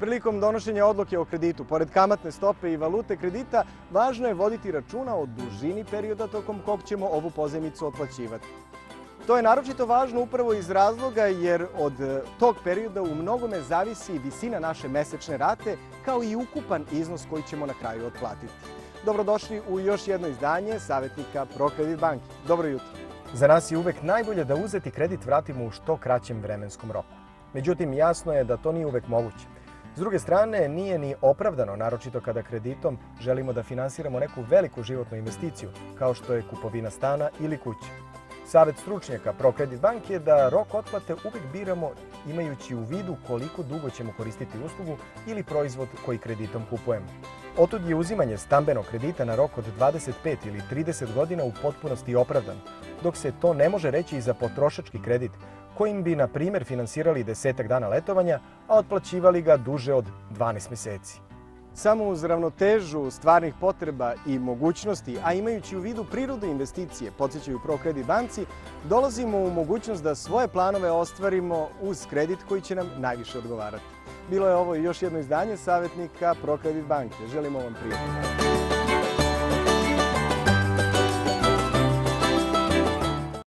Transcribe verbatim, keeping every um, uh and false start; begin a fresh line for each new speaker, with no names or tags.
Prilikom donošenja odluke o kreditu, pored kamatne stope i valute kredita, važno je voditi računa o dužini perioda tokom kog ćemo ovu pozajmicu otplaćivati. To je naročito važno upravo iz razloga jer od tog perioda u mnogome zavisi visina naše mesečne rate kao i ukupan iznos koji ćemo na kraju otplatiti. Dobrodošli u još jedno izdanje Savetnika ProCredit banke. Dobro jutro. Za nas je uvek najbolje da uzeti kredit vratimo u što kraćem vremenskom roku. Međutim, jasno je da to nije uvek moguće. S druge strane, nije ni opravdano, naročito kada kreditom želimo da finansiramo neku veliku životnu investiciju, kao što je kupovina stana ili kuće. Savet stručnjaka ProCredit banke je da rok otplate uvek biramo imajući u vidu koliko dugo ćemo koristiti uslugu ili proizvod koji kreditom kupujemo. Otud je uzimanje stambenog kredita na rok od dvadeset pet ili trideset godina u potpunosti opravdano, dok se to ne može reći i za potrošački kredit, kojim bi, na primjer, finansirali desetak dana letovanja, a otplaćivali ga duže od dvanaest meseci. Samo uz ravnotežu stvarnih potreba i mogućnosti, a imajući u vidu prirodu investicije, podsjećaju ProCredit banci, dolazimo u mogućnost da svoje planove ostvarimo uz kredit koji će nam najviše odgovarati. Bilo je ovo još jedno izdanje Savetnika ProCredit banke. Želimo vam prijatno.